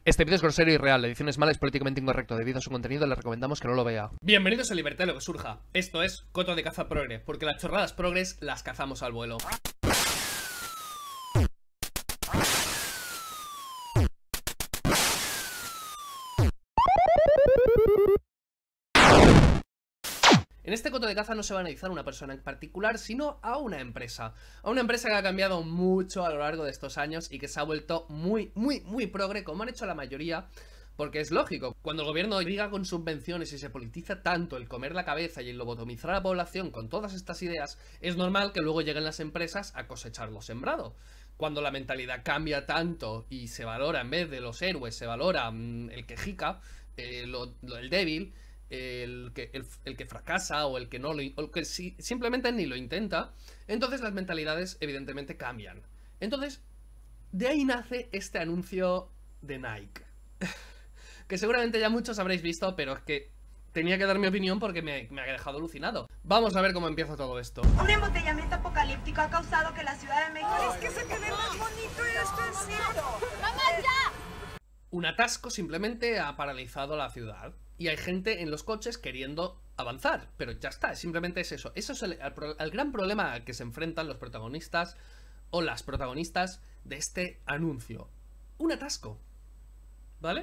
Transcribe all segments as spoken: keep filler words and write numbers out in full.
Este vídeo es grosero y real, la edición es mala, es políticamente incorrecto. Debido a su contenido le recomendamos que no lo vea. Bienvenidos a Libertad de lo que surja. Esto es Coto de Caza Progre, porque las chorradas progres las cazamos al vuelo. En este coto de caza no se va a analizar a una persona en particular, sino a una empresa. A una empresa que ha cambiado mucho a lo largo de estos años y que se ha vuelto muy, muy, muy progre, como han hecho la mayoría, porque es lógico. Cuando el gobierno liga con subvenciones y se politiza tanto el comer la cabeza y el lobotomizar a la población con todas estas ideas, es normal que luego lleguen las empresas a cosechar lo sembrado. Cuando la mentalidad cambia tanto y se valora, en vez de los héroes, se valora mmm, el quejica, eh, lo, lo, el débil... El que, el, el que fracasa o el que no lo, o el que si, simplemente ni lo intenta, entonces las mentalidades evidentemente cambian. Entonces, de ahí nace este anuncio de Nike, que seguramente ya muchos habréis visto, pero es que tenía que dar mi opinión porque me, me ha dejado alucinado. Vamos a ver cómo empieza todo esto. Un embotellamiento apocalíptico ha causado que la Ciudad de México... ¡Ay, es que se te ve más bonito este cielo! ¡Mamá, ya! Un atasco simplemente ha paralizado la ciudad. Y hay gente en los coches queriendo avanzar, pero ya está, simplemente es eso. Eso es el, el, el gran problema al que se enfrentan los protagonistas o las protagonistas de este anuncio. Un atasco, ¿vale?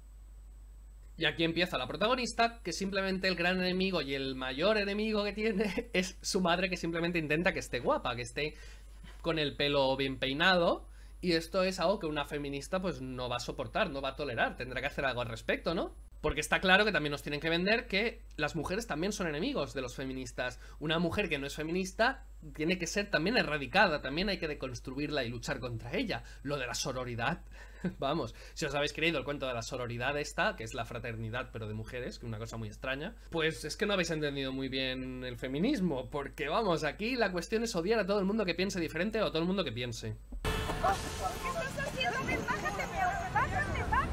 Y aquí empieza la protagonista, que simplemente el gran enemigo y el mayor enemigo que tiene es su madre, que simplemente intenta que esté guapa, que esté con el pelo bien peinado. Y esto es algo que una feminista pues no va a soportar, no va a tolerar, tendrá que hacer algo al respecto, ¿no? Porque está claro que también nos tienen que vender que las mujeres también son enemigos de los feministas. Una mujer que no es feminista tiene que ser también erradicada, también hay que deconstruirla y luchar contra ella. Lo de la sororidad, vamos, si os habéis creído el cuento de la sororidad esta, que es la fraternidad pero de mujeres, que es una cosa muy extraña, pues es que no habéis entendido muy bien el feminismo, porque vamos, aquí la cuestión es odiar a todo el mundo que piense diferente o a todo el mundo que piense. ¿Qué estás haciendo? Ven, bájate, bájate, bájate.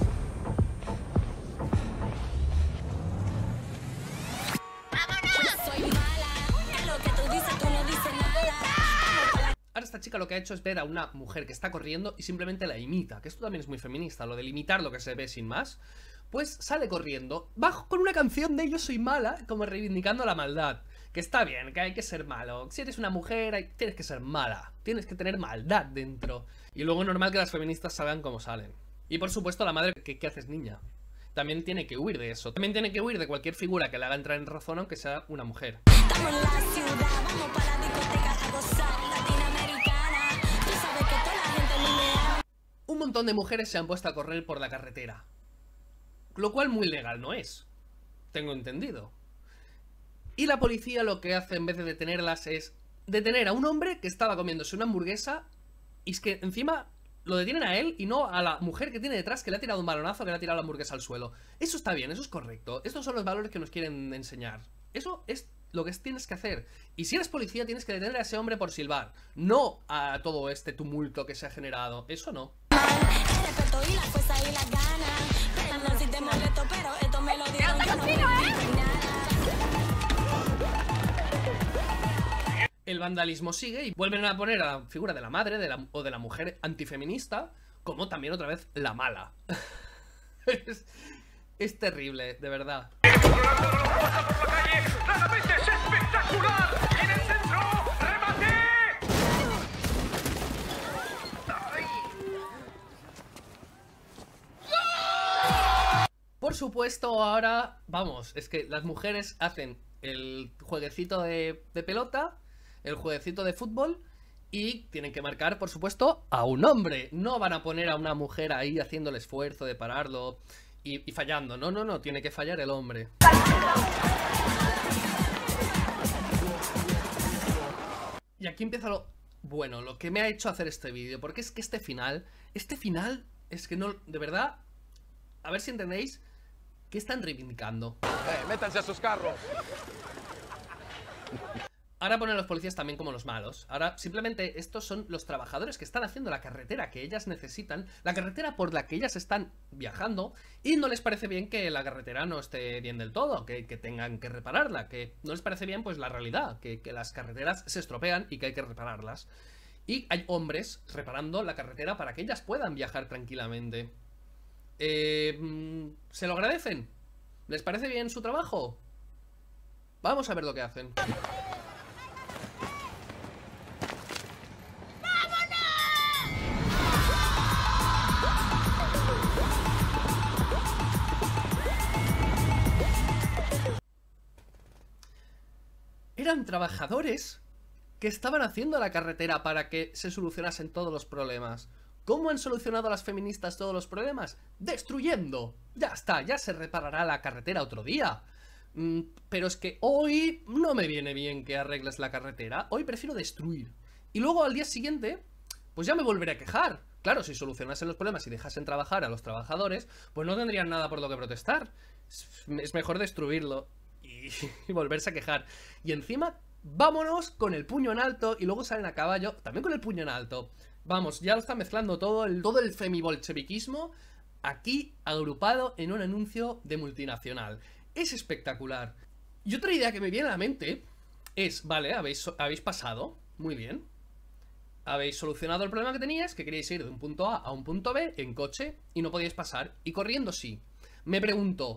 Ahora esta chica lo que ha hecho es ver a una mujer que está corriendo y simplemente la imita, que esto también es muy feminista, lo de imitar lo que se ve sin más. Pues sale corriendo, bajo con una canción de Yo soy mala, como reivindicando la maldad. Que está bien, que hay que ser malo. Si eres una mujer, hay, tienes que ser mala. Tienes que tener maldad dentro. Y luego es normal que las feministas salgan como salen. Y por supuesto la madre, ¿qué, qué haces, niña? También tiene que huir de eso. También tiene que huir de cualquier figura que le haga entrar en razón, aunque sea una mujer. Estamos en la ciudad, vamos para la discoteca a gozar, latinoamericana. Tú sabes que toda la gente me ama. Un montón de mujeres se han puesto a correr por la carretera. Lo cual muy legal no es. Tengo entendido. Y la policía lo que hace en vez de detenerlas es detener a un hombre que estaba comiéndose una hamburguesa y es que encima lo detienen a él y no a la mujer que tiene detrás que le ha tirado un balonazo, que le ha tirado la hamburguesa al suelo. Eso está bien, eso es correcto. Estos son los valores que nos quieren enseñar. Eso es lo que tienes que hacer. Y si eres policía tienes que detener a ese hombre por silbar, no a todo este tumulto que se ha generado. Eso no. El respeto y la fuerza y las ganas. Perdón si te molesto, pero esto me lo dieron. Yo no me digo nada. El vandalismo sigue y vuelven a poner a la figura de la madre de la, o de la mujer antifeminista como también otra vez la mala. es, es terrible, de verdad. Por supuesto, ahora, vamos, es que las mujeres hacen el jueguecito de, de pelota, el jueguecito de fútbol y tienen que marcar, por supuesto, a un hombre. No van a poner a una mujer ahí haciendo el esfuerzo de pararlo y, y fallando. No, no, no, tiene que fallar el hombre. Y aquí empieza lo bueno, lo que me ha hecho hacer este vídeo, porque es que este final, este final, es que no, de verdad, a ver si entendéis qué están reivindicando. Eh, métanse a sus carros. Ahora ponen a los policías también como los malos. Ahora simplemente estos son los trabajadores que están haciendo la carretera que ellas necesitan, la carretera por la que ellas están viajando, y no les parece bien que la carretera no esté bien del todo, que, que tengan que repararla, que no les parece bien pues la realidad, que, que las carreteras se estropean y que hay que repararlas. Y hay hombres reparando la carretera para que ellas puedan viajar tranquilamente. Eh, ¿Se lo agradecen? ¿Les parece bien su trabajo? Vamos a ver lo que hacen. Eran trabajadores que estaban haciendo la carretera para que se solucionasen todos los problemas. ¿Cómo han solucionado las feministas todos los problemas? ¡Destruyendo! Ya está, ya se reparará la carretera otro día. Mm, pero es que hoy no me viene bien que arregles la carretera. Hoy prefiero destruir. Y luego al día siguiente, pues ya me volveré a quejar. Claro, si solucionasen los problemas y dejasen trabajar a los trabajadores, pues no tendrían nada por lo que protestar. Es mejor destruirlo y, y volverse a quejar. Y encima, vámonos con el puño en alto y luego salen a caballo, también con el puño en alto. Vamos, ya lo está mezclando todo el, todo el femibolcheviquismo aquí agrupado en un anuncio de multinacional. Es espectacular. Y otra idea que me viene a la mente es, vale, habéis, habéis pasado, muy bien. Habéis solucionado el problema que teníais, que queríais ir de un punto A a un punto B en coche y no podíais pasar. Y corriendo sí. Me pregunto,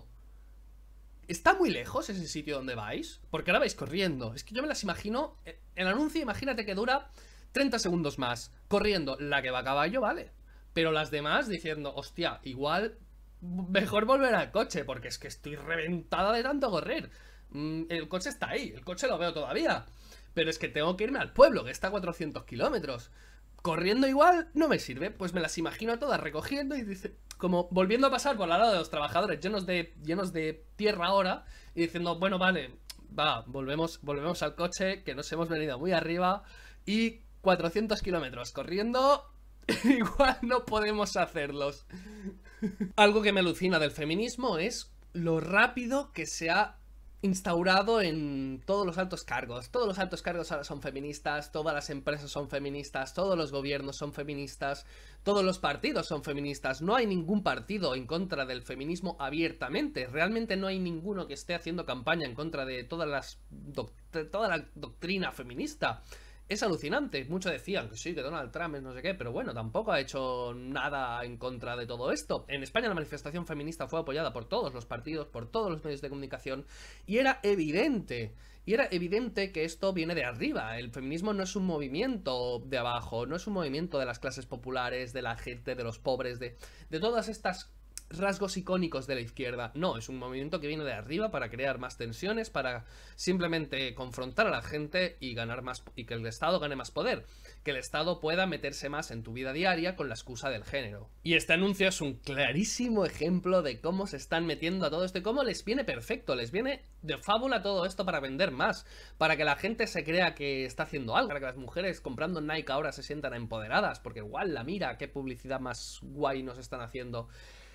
¿está muy lejos ese sitio donde vais? Porque ahora vais corriendo. Es que yo me las imagino, el anuncio imagínate que dura treinta segundos más. Corriendo, la que va a caballo, vale. Pero las demás diciendo, hostia, igual mejor volver al coche, porque es que estoy reventada de tanto correr. Mm, el coche está ahí, el coche lo veo todavía. Pero es que tengo que irme al pueblo, que está a cuatrocientos kilómetros. Corriendo igual no me sirve. Pues me las imagino todas recogiendo y dice, como volviendo a pasar por al lado de los trabajadores llenos de, llenos de tierra ahora. Y diciendo, bueno, vale, va, volvemos, volvemos al coche, que nos hemos venido muy arriba. Y cuatrocientos kilómetros corriendo, igual no podemos hacerlos. Algo que me alucina del feminismo es lo rápido que se ha instaurado en todos los altos cargos. Todos los altos cargos ahora son feministas, todas las empresas son feministas, todos los gobiernos son feministas, todos los partidos son feministas. No hay ningún partido en contra del feminismo abiertamente. Realmente no hay ninguno que esté haciendo campaña en contra de todas las doc- toda la doctrina feminista. Es alucinante. Muchos decían que sí, que Donald Trump es no sé qué, pero bueno, tampoco ha hecho nada en contra de todo esto. En España la manifestación feminista fue apoyada por todos los partidos, por todos los medios de comunicación, y era evidente, y era evidente que esto viene de arriba. El feminismo no es un movimiento de abajo, no es un movimiento de las clases populares, de la gente, de los pobres, de, de todas estas rasgos icónicos de la izquierda. No, es un movimiento que viene de arriba para crear más tensiones, para simplemente confrontar a la gente y ganar más, y que el Estado gane más poder, que el Estado pueda meterse más en tu vida diaria con la excusa del género. Y este anuncio es un clarísimo ejemplo de cómo se están metiendo a todo esto y cómo les viene perfecto, les viene de fábula todo esto para vender más, para que la gente se crea que está haciendo algo, para que las mujeres comprando Nike ahora se sientan empoderadas, porque igual la mira, qué publicidad más guay nos están haciendo.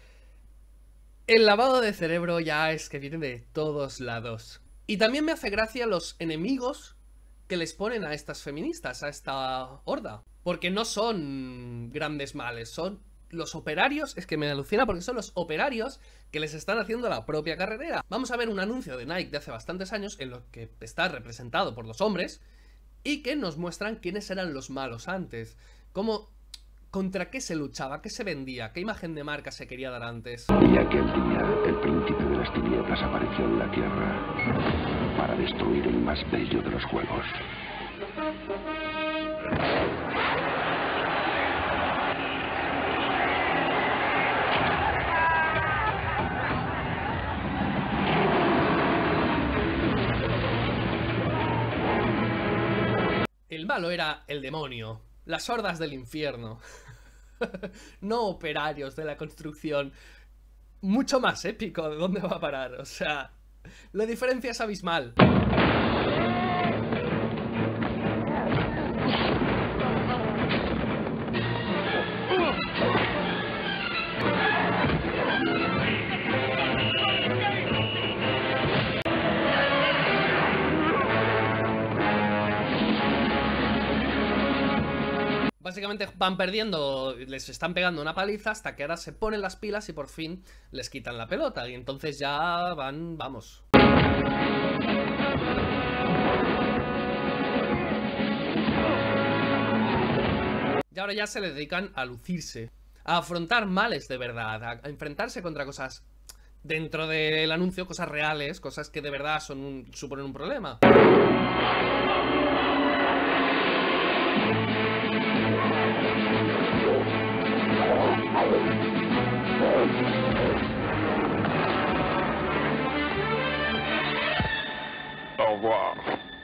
El lavado de cerebro ya es que viene de todos lados. Y también me hace gracia los enemigos que les ponen a estas feministas, a esta horda. Porque no son grandes males, son los operarios, es que me alucina porque son los operarios que les están haciendo la propia carretera. Vamos a ver un anuncio de Nike de hace bastantes años en lo que está representado por los hombres y que nos muestran quiénes eran los malos antes. Cómo... ¿Contra qué se luchaba? ¿Qué se vendía? ¿Qué imagen de marca se quería dar antes? Y aquel día, el príncipe de las tinieblas apareció en la tierra para destruir el más bello de los juegos. El malo era el demonio. Las hordas del infierno. No operarios de la construcción. Mucho más épico. ¿De dónde va a parar? O sea, la diferencia es abismal. Básicamente van perdiendo, les están pegando una paliza hasta que ahora se ponen las pilas y por fin les quitan la pelota. Y entonces ya van, vamos. Y ahora ya se le dedican a lucirse. a afrontar males de verdad, a, a enfrentarse contra cosas dentro del anuncio, cosas reales, cosas que de verdad son un, suponen un problema. Au revoir.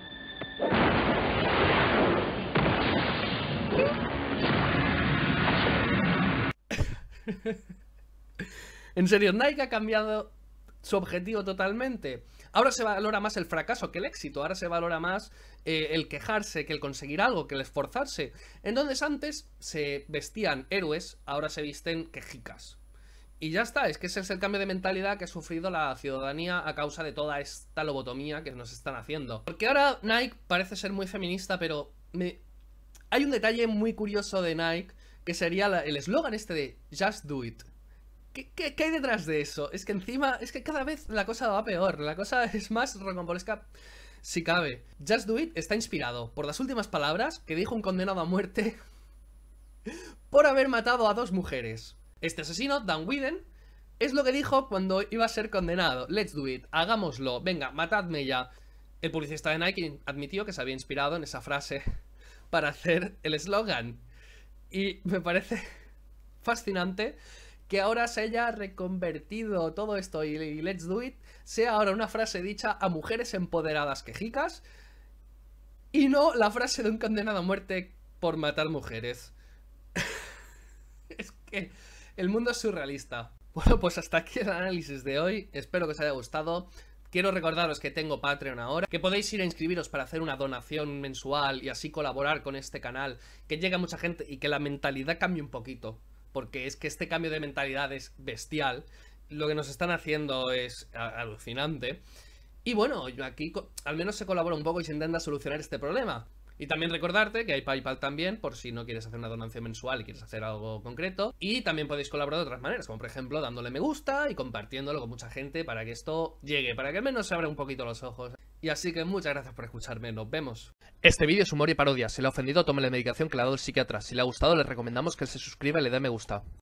En serio, Nike ha cambiado su objetivo totalmente. Ahora se valora más el fracaso que el éxito. Ahora se valora más eh, el quejarse que el conseguir algo, que el esforzarse. Entonces antes se vestían héroes, ahora se visten quejicas. Y ya está, es que ese es el cambio de mentalidad que ha sufrido la ciudadanía a causa de toda esta lobotomía que nos están haciendo. Porque ahora Nike parece ser muy feminista, pero me... hay un detalle muy curioso de Nike, que sería la, el eslogan este de Just Do It. ¿Qué, qué, ¿Qué hay detrás de eso? Es que encima, es que cada vez la cosa va peor, la cosa es más rocambolesca si cabe. Just Do It está inspirado por las últimas palabras que dijo un condenado a muerte por haber matado a dos mujeres. Este asesino, Dan Whedon, es lo que dijo cuando iba a ser condenado. Let's do it, hagámoslo, venga, matadme ya. El publicista de Nike admitió que se había inspirado en esa frase para hacer el eslogan. Y me parece fascinante que ahora se haya reconvertido todo esto y, y Let's do it sea ahora una frase dicha a mujeres empoderadas quejicas y no la frase de un condenado a muerte por matar mujeres. Es que el mundo es surrealista. Bueno, pues hasta aquí el análisis de hoy. Espero que os haya gustado. Quiero recordaros que tengo Patreon ahora, que podéis ir a inscribiros para hacer una donación mensual y así colaborar con este canal, que llegue a mucha gente y que la mentalidad cambie un poquito, porque es que este cambio de mentalidad es bestial. Lo que nos están haciendo es alucinante. Y bueno, yo aquí al menos se colabora un poco y se intenta solucionar este problema. Y también recordarte que hay PayPal también, por si no quieres hacer una donación mensual y quieres hacer algo concreto. Y también podéis colaborar de otras maneras, como por ejemplo dándole me gusta y compartiéndolo con mucha gente para que esto llegue, para que al menos se abra un poquito los ojos. Y así que muchas gracias por escucharme, nos vemos. Este vídeo es humor y parodia. Si le ha ofendido, tome la medicación que le ha dado el psiquiatra. Si le ha gustado, le recomendamos que se suscriba y le dé me gusta.